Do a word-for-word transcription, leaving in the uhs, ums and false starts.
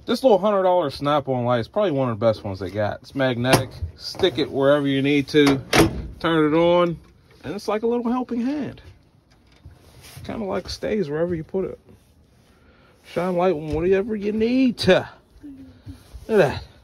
This little one hundred dollar Snap-on light is probably one of the best ones they got. It's magnetic. Stick it wherever you need to. Turn it on. And it's like a little helping hand. Kind of like stays wherever you put it. Shine light on whatever you need to. Look at that.